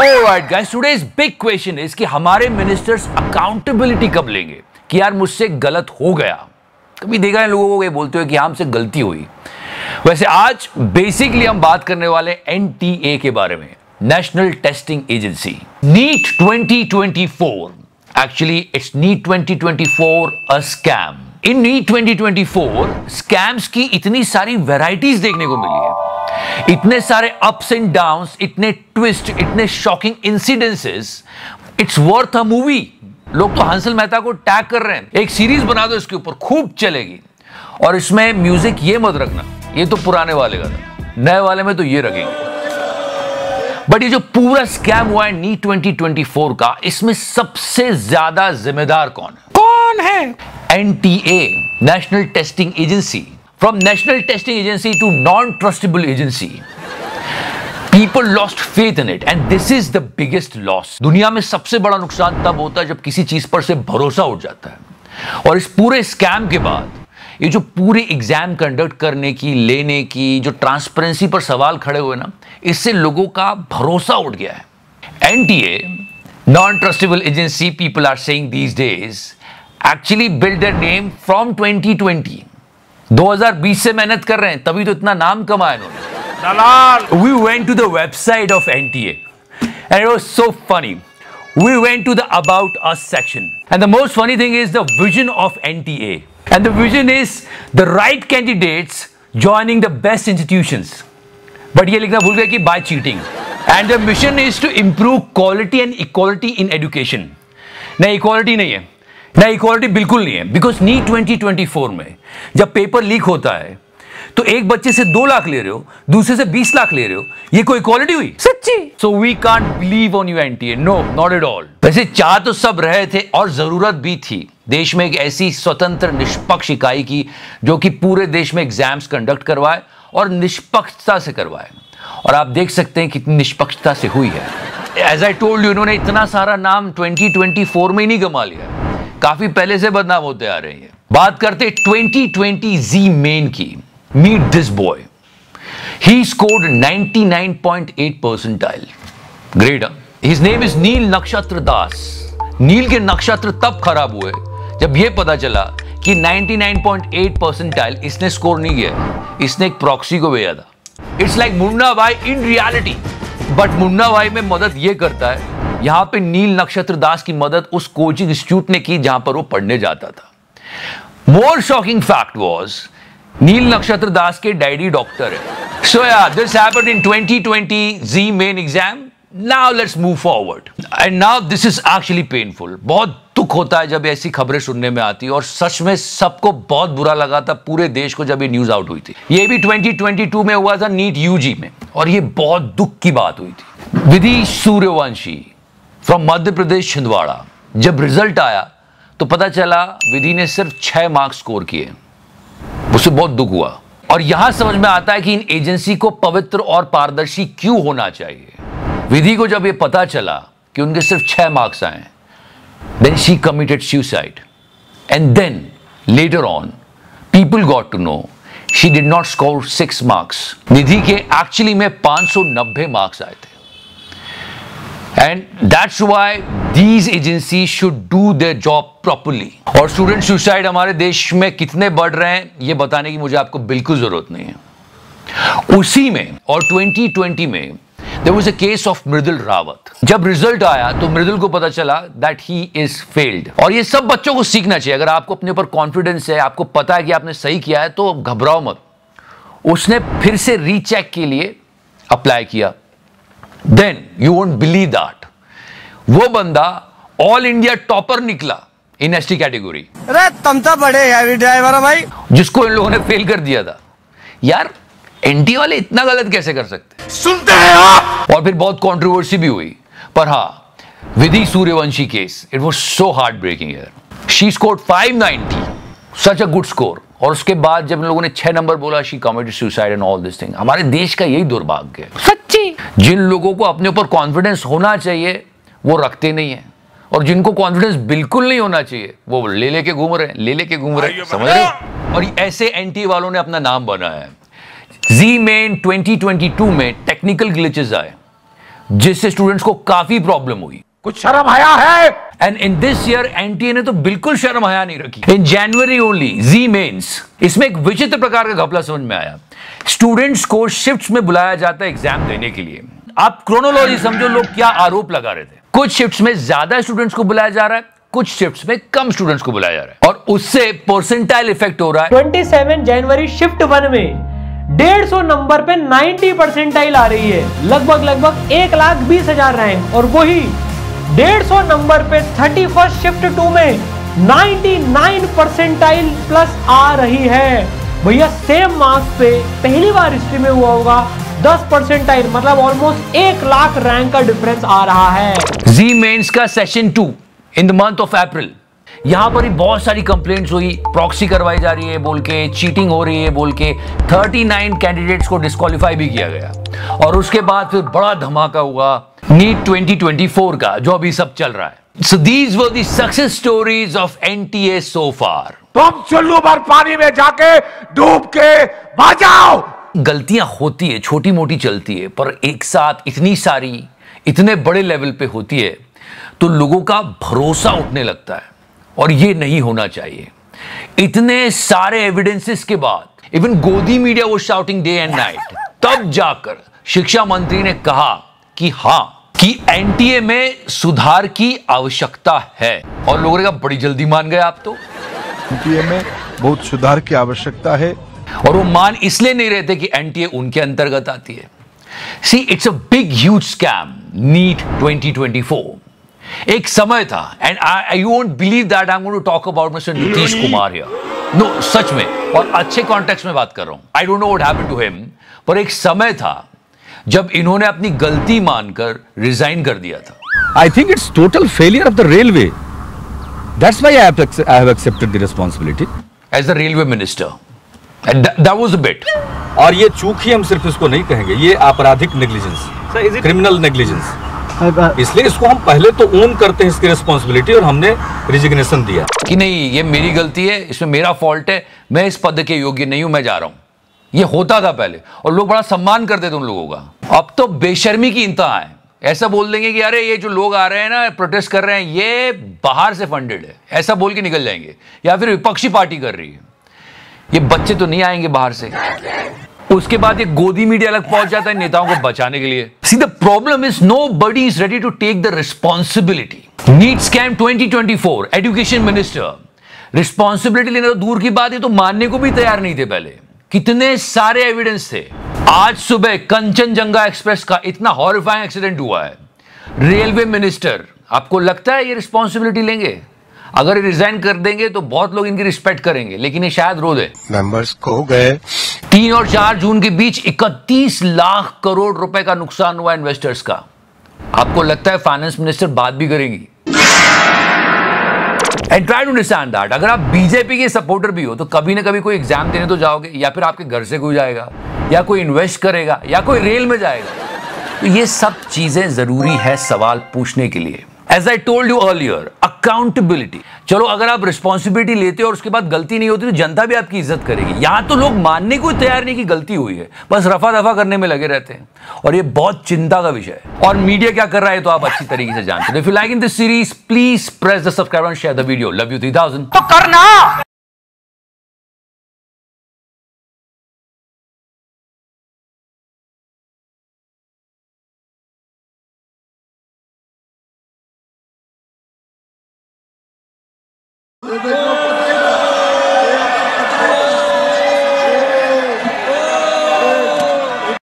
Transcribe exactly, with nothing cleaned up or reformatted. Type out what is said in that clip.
Alright guys, today's big question is कि हमारे ministers accountability कब लेंगे कि यार मुझसे गलत हो गया। कभी देखा है लोगों को ये बोलते हुए कि हमसे गलती हुई। वैसे आज बेसिकली हम बात करने वाले एन टी ए के बारे में, national testing agency. NEET twenty twenty four, actually it's NEET twenty twenty four a scam. इन NEET twenty twenty four scams की इतनी सारी वैरायटीज देखने को मिली है, इतने सारे अप्स एंड डाउन्स, इतने ट्विस्ट, इतने shocking incidences, it's worth a movie. लोग तो हंसल मेहता को टैग कर रहे हैं, एक सीरीज बना दो इसके ऊपर, खूब चलेगी। और इसमें म्यूजिक ये मत रखना, ये तो पुराने वाले का था, नए वाले में तो ये रखेंगे। बट ये जो पूरा स्कैम हुआ है नीट ट्वेंटी ट्वेंटी फोर का, इसमें सबसे ज्यादा जिम्मेदार कौन है? कौन है? N T A, national testing agency. From national testing agency to non-trustable agency, people lost faith in it, and this is the biggest loss. दुनिया में सबसे बड़ा नुकसान तब होता है जब किसी चीज पर से भरोसा उठ जाता है। और इस पूरे स्कैम के बाद ये जो पूरे एग्जाम कंडक्ट करने की, लेने की, जो ट्रांसपेरेंसी पर सवाल खड़े हुए ना, इससे लोगों का भरोसा उठ गया है। N T A, non-trustable agency, people are saying these days, actually built their name from twenty twenty. दो हज़ार बीस से मेहनत कर रहे हैं, तभी तो इतना नाम कमाया इन्होंने। दलाल। We went to the website of N T A and it was so funny. We went to the About Us section and the most funny thing is the vision of N T A, and the vision is the right candidates joining the best institutions. But ये लिखना भूल गए कि by cheating. And the mission is to improve quality and equality in education. नहीं, equality नहीं है, ना equality बिल्कुल नहीं है। Because NEET twenty twenty four में जब पेपर लीक होता है तो एक बच्चे से दो लाख ले रहे हो, दूसरे से बीस लाख ले रहे हो, ये कोई इक्वालिटी हुई? सच्ची। So we can't believe on you N T A, no, not at all. वैसे चाह तो सब रहे थे और जरूरत भी थी देश में एक ऐसी स्वतंत्र निष्पक्ष इकाई की जो कि पूरे देश में एग्जाम्स कंडक्ट करवाए और निष्पक्षता से करवाए। और आप देख सकते हैं कितनी निष्पक्षता से हुई है। एज आई टोल्ड यू, इन्होंने इतना सारा नाम ट्वेंटी ट्वेंटी फोर में ही नहीं कमा लिया, काफी पहले से बदनाम होते आ रहे हैं। बात करते ट्वेंटी ट्वेंटी जी मेन की। Meet this boy, he scored ninety nine point eight percentile. Great. His name is Neel Nakshatra Das. नील के नक्षत्र तब खराब हुए जब यह पता चला कि ninety nine point eight percentile इसने स्कोर नहीं किया, इसने एक प्रॉक्सी को भेजा था। इट्स लाइक मुन्ना भाई इन रियलिटी, बट मुन्ना भाई में मदद यह करता है, यहां पे नील नक्षत्र दास की मदद उस कोचिंग इंस्टीट्यूट ने की जहां पर वो पढ़ने जाता था। More shocking fact was, Neel Nakshatra Das के डैडी डॉक्टर है। So yeah this happened in twenty twenty JEE Main exam. Now let's move forward and now this is actually painful. बहुत दुख होता है जब ऐसी खबरें सुनने में आती है, और सच में सबको बहुत बुरा लगा था पूरे देश को जब ये न्यूज आउट हुई थी। ये भी ट्वेंटी ट्वेंटी टू में हुआ था नीट यू जी में, और ये बहुत दुख की बात हुई थी। विधि सूर्यवंशी फ्रॉम मध्य प्रदेश छिंदवाड़ा, जब रिजल्ट आया तो पता चला विधि ने सिर्फ छह मार्क्स स्कोर किए। उसे बहुत दुख हुआ, और यहां समझ में आता है कि इन एजेंसी को पवित्र और पारदर्शी क्यों होना चाहिए। विधि को जब यह पता चला कि उनके सिर्फ छह मार्क्स आए, then she committed suicide, and then later on people got to know she did not score six marks. Nidhi के एक्चुअली में पांच सौ नब्बे मार्क्स आए थे। And that's why these agencies should do their job properly. और student suicide हमारे देश में कितने बढ़ रहे हैं ये बताने की मुझे आपको बिल्कुल जरूरत नहीं है। उसी में और ट्वेंटी ट्वेंटी में there was a case of Mridul Rawat. जब रिजल्ट आया तो मृदुल को पता चला that he is failed। और ये सब बच्चों को सीखना चाहिए। अगर आपको अपने ऊपर कॉन्फिडेंस है, आपको पता है कि आपने सही किया है, तो घबराओ मत। उसने फिर से रीचेक के लिए अप्लाई किया। Then you won't believe that, वो बंदा ऑल इंडिया टॉपर निकला इन एस टी कैटेगरी। अरे तुम तो बड़े हैवी ड्राइवर हो भाई, जिसको इन लोगों ने फेल कर दिया था। यार एन टी वाले इतना गलत कैसे कर सकते? सुनते हैं आप। और फिर बहुत कंट्रोवर्सी भी हुई, पर हाँ, Vidhi Suryavanshi case, it was so heart breaking यार। She scored five ninety, such a good score. और उसके बाद जब इन लोगों ने छह नंबर बोला, she committed suicide and all this thing. हमारे देश का यही दुर्भाग्य है सच्ची। जिन लोगों को अपने ऊपर कॉन्फिडेंस होना चाहिए वो रखते नहीं है, और जिनको कॉन्फिडेंस बिल्कुल नहीं होना चाहिए वो ले लेके घूम रहे हैं, ले लेके घूम रहे हैं, समझ रहे हो? और ऐसे एन टी ए वालों ने अपना नाम बनाया है। JEE Main twenty twenty two में टेक्निकल ग्लिचेस आए, जिससे स्टूडेंट्स को काफी प्रॉब्लम हुई। कुछ शर्म आया है? And in this year NTA ने तो बिल्कुल शर्म हया नहीं रखी। इन जनवरी ओनली जी मेंस, इसमें एक विचित्र प्रकार का घपला समझ में आया। स्टूडेंट्स को शिफ्ट्स में बुलाया जाता है एग्जाम देने के लिए। आप क्रोनोलॉजी समझो, लोग क्या आरोप लगा रहे थे। कुछ शिफ्ट्स में ज्यादा स्टूडेंट्स को बुलाया जा रहा है, कुछ शिफ्ट्स में कम स्टूडेंट्स को बुलाया जा रहा है, और उससे परसेंटाइल इफेक्ट हो रहा है। सत्ताईस जनवरी शिफ्ट वन में डेढ़ सौ नंबर पे नब्बे परसेंटाइल आ रही है, लगभग लगभग एक लाख बीस हजार रैंक। और वही डेढ़ सौ नंबर पे थर्टी फर्स्ट शिफ्ट टू में निन्यानवे परसेंटाइल प्लस आ रही है। भैया सेम मार्क्स पे पहली बार हिस्ट्री में हुआ होगा दस परसेंटाइल, मतलब ऑलमोस्ट एक लाख रैंक का डिफरेंस आ रहा है। जी मेंस का session two in the month of April, यहां पर ही बहुत सारी कंप्लेंट्स हुई, प्रॉक्सी करवाई जा रही है बोल के, चीटिंग हो रही है बोल के, उनतालीस कैंडिडेट्स को डिस्क्वालीफाई भी किया गया। और उसके बाद फिर बड़ा धमाका हुआ नीट ट्वेंटी ट्वेंटी फोर का, जो अभी सब चल रहा है। So these were the success stories of NTA so far. तुम चुल्लू भर पानी में जाके डूब के बचाओ। गलतियां होती है, छोटी मोटी चलती है, पर एक साथ इतनी सारी इतने बड़े लेवल पे होती है तो लोगों का भरोसा उठने लगता है, और ये नहीं होना चाहिए। इतने सारे एविडेंसेस के बाद इवन गोदी मीडिया वो शाउटिंग डे एंड नाइट, तब जाकर शिक्षा मंत्री ने कहा कि हां कि एनटीए में सुधार की आवश्यकता है, और लोगों ने कहा बड़ी जल्दी मान गए आप तो। एनटीए में बहुत सुधार की आवश्यकता है, और वो मान इसलिए नहीं रहते कि एनटीए उनके अंतर्गत आती है। See it's a big huge scam NEET twenty twenty four. एक समय था, and I you won't believe that I am going to talk about mister Nitish Kumar here. No, सच में, और अच्छे कॉन्टेक्स्ट में बात कर रहा हूं। I don't know what happened to him, पर एक समय था जब इन्होंने अपनी गलती मानकर रिजाइन कर दिया था। I think it's total failure of the railway. That's why I have, I have accepted the responsibility. As the railway minister, and that, that was a bit. और ये चूक ही हम सिर्फ इसको नहीं कहेंगे, ये आपराधिक नेग्लिजेंस, क्रिमिनल नेग्लिजेंस। इसलिए इसको हम पहले तो ओन करते हैं इसकी रिस्पॉन्सिबिलिटी, और हमने रिजिग्नेशन दिया कि नहीं ये मेरी गलती है, इसमें मेरा फॉल्ट है, मैं इस पद के योग्य नहीं हूं, मैं जा रहा हूं। ये होता था पहले, और लोग बड़ा सम्मान करते थे उन लोगों का। अब तो बेशर्मी की इंतहा है, ऐसा बोल देंगे कि अरे ये जो लोग आ रहे हैं ना, प्रोटेस्ट कर रहे हैं, ये बाहर से फंडेड है, ऐसा बोल के निकल जाएंगे, या फिर विपक्षी पार्टी कर रही है। ये बच्चे तो नहीं आएंगे बाहर से। उसके बाद ये गोदी मीडिया अलग पहुंच जाता है नेताओं को बचाने के लिए। See the problem is nobody is ready to take the responsibility. NEET scam twenty twenty four, education minister responsibility लेना तो दूर की बात है, तो मानने को भी तैयार नहीं थे पहले। कितने सारे एविडेंस थे। आज सुबह कंचनजंगा एक्सप्रेस का इतना हॉरिफाइंग एक्सीडेंट हुआ है, रेलवे मिनिस्टर, आपको लगता है ये रिस्पॉन्सिबिलिटी लेंगे? अगर ये रिजाइन कर देंगे तो बहुत लोग इनकी रिस्पेक्ट करेंगे, लेकिन ये शायद रो दे। मेंबर्स खो गए। तीन और चार जून के बीच इकतीस लाख करोड़ रुपए का नुकसान हुआ इन्वेस्टर्स का। आपको लगता है फाइनेंस मिनिस्टर बात भी करेंगी? And try to understand that. अगर आप बीजेपी के सपोर्टर भी हो तो कभी ना कभी कोई एग्जाम देने तो जाओगे, या फिर आपके घर से कोई जाएगा, या कोई इन्वेस्ट करेगा, या कोई रेल में जाएगा। तो ये सब चीजें जरूरी है सवाल पूछने के लिए। As I told you earlier, accountability. चलो अगर आप रिस्पॉन्सिबिलिटी लेते हो और उसके बाद गलती नहीं होती तो जनता भी आपकी इज्जत करेगी। यहां तो लोग मानने को तैयार नहीं कि गलती हुई है, बस रफा दफा करने में लगे रहते हैं, और ये बहुत चिंता का विषय है। और मीडिया क्या कर रहा है तो आप अच्छी तरीके से जानते हो। If you like in this series, please press the subscribe and share the video. Love you three thousand. तो करना